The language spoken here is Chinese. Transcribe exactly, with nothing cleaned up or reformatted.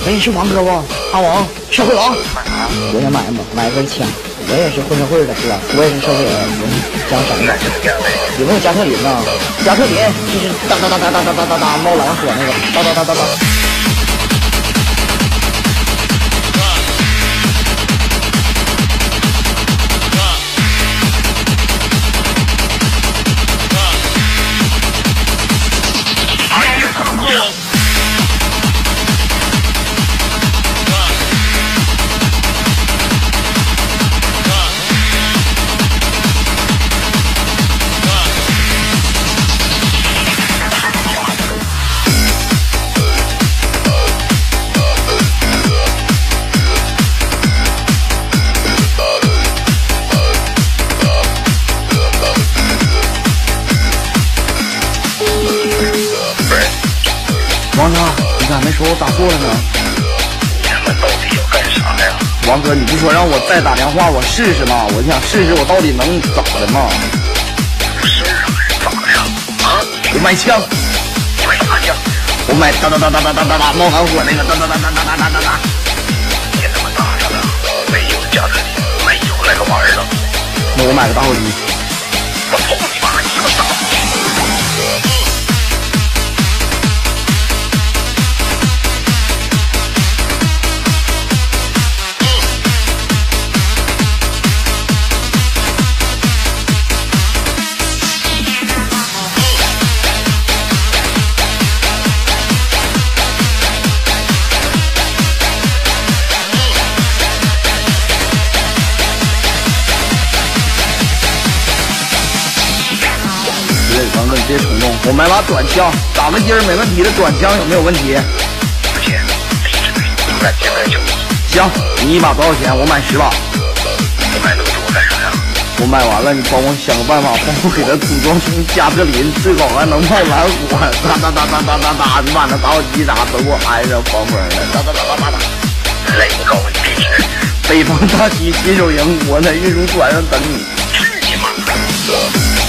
哎，是王哥不？阿王，社会王。我想买嘛，买根枪。我也是混社会的，是吧？我也是社会人，我讲什么？有没有加特林呢？加特林就是哒哒哒哒哒哒哒哒哒冒蓝火那个，哒哒哒哒哒。王哥，你咋没说我打错了呢？ 你他妈到底要干啥呀？ 王哥，你不说让我再打电话我试试吗？我想试试我到底能咋的嘛？ 有事啊？咋的呀？啊？ 我买枪。 你买啥枪？ 我买哒哒哒哒哒哒哒哒冒蓝火那个哒哒哒哒哒哒哒哒哒。 你他妈打上了？没有加特林，没有那个玩意儿了。 那我买个打火机。 我操你妈！你他妈打！ 王哥，你别冲动，我买把短枪，打个筋儿没问题的，短枪有没有问题？ 不行，理智对，不敢接待就。 行，你一把多少钱？我买十把。 你买那么多干啥呀？ 我买完了，你帮我想个办法，帮我给他组装成加特林，最好还能冒蓝火，哒哒哒哒哒哒哒，你把那打火机啥都给我安上，防风的，哒哒哒哒哒哒。 来，我告诉你地址： 北方大西新手营，我在运输船上等你。 去你妈！